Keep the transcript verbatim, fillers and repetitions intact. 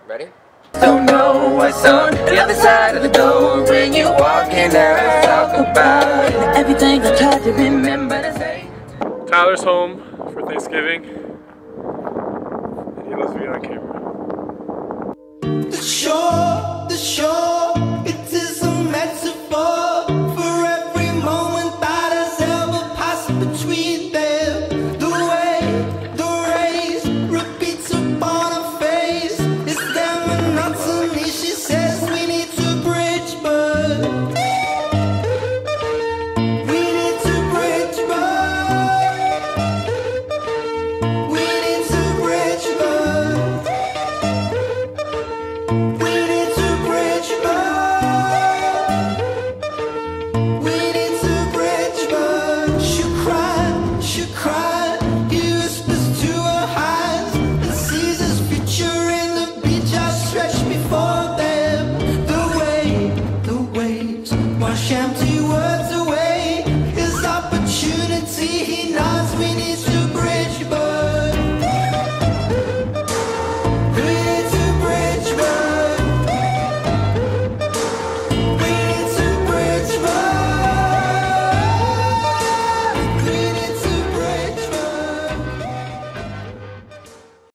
Ready? Don't know what's on the other side of the door when you walking out. Talk about everything I tried to remember to say. Tyler's home for Thanksgiving, and he loves being on camera. The shore, the shore, it is a metaphor for every moment that has ever passed between them. The way the rays repeats upon her face is their monotony. She says we need to bridge, but we need to bridge, but we need to bridge, but we need to bridge, but we need to bridge, but she cried, she cried. He whispers to her eyes and sees his future in the beach outstretched before them. The way, the waves wash empty